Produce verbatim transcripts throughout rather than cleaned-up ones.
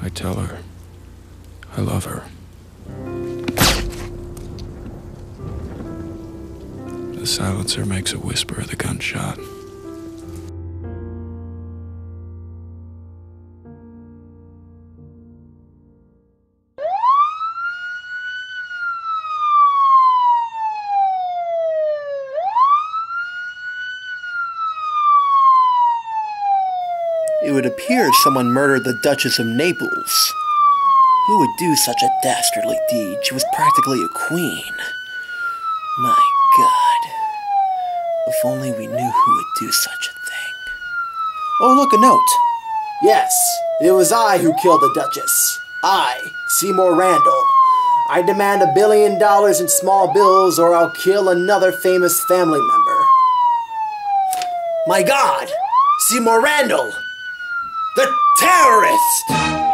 I tell her I love her. The silencer makes a whisper of the gunshot. It would appear someone murdered the Duchess of Naples. Who would do such a dastardly deed? She was practically a queen. My God. If only we knew who would do such a thing. Oh, look, a note. Yes, it was I who killed the Duchess. I, Seymour Randall. I demand a billion dollars in small bills or I'll kill another famous family member. My God! Seymour Randall! The terrorist!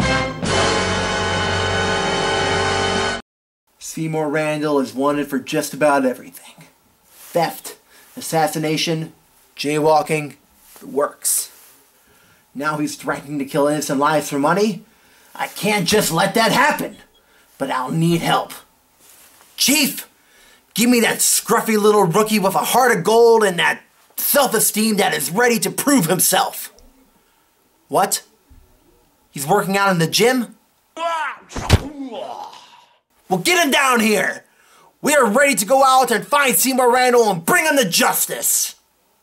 Seymour Randall is wanted for just about everything. Theft, assassination, jaywalking, the works. Now he's threatening to kill innocent lives for money? I can't just let that happen, but I'll need help. Chief, give me that scruffy little rookie with a heart of gold and that self-esteem that is ready to prove himself. What? He's working out in the gym? Well, get him down here! We are ready to go out and find Seymour Randall and bring him to justice!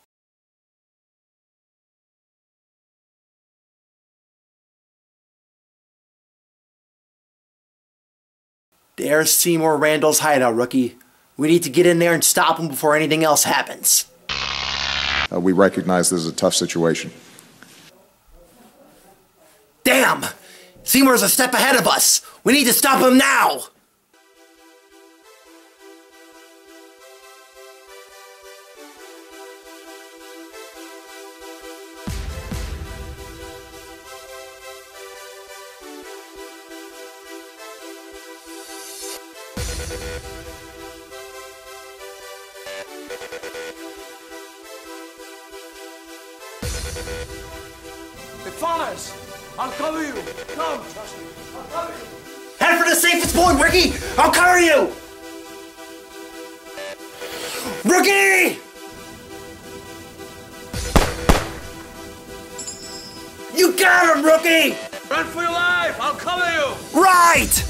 There's Seymour Randall's hideout, rookie. We need to get in there and stop him before anything else happens. Uh, we recognize this is a tough situation. Damn! Seymour's a step ahead of us! We need to stop him now! It fires! I'll cover you! Come, trust me. I'll cover you! Head for the safest point, Ricky! I'll cover you! Rookie! You got him, Rookie! Run for your life! I'll cover you! Right!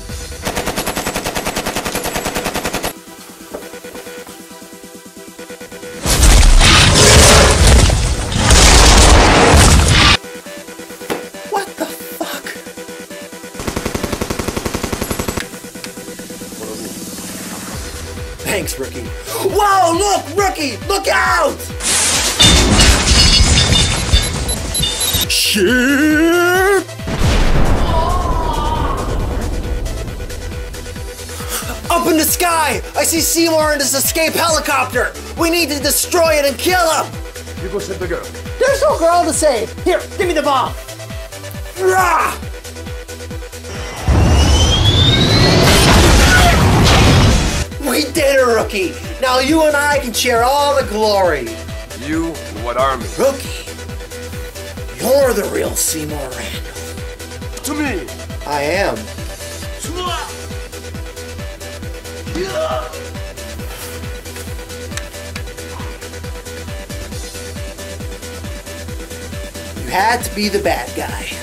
Thanks, Rookie. Whoa, look, Rookie! Look out! Shit! Up in the sky! I see Seymour in this escape helicopter! We need to destroy it and kill him! You go save the girl. There's no girl to save! Here, give me the bomb! Rah! We did it, Rookie! Now you and I can share all the glory! You? What army? Rookie! You're the real Seymour Randall. To me! I am. You had to be the bad guy.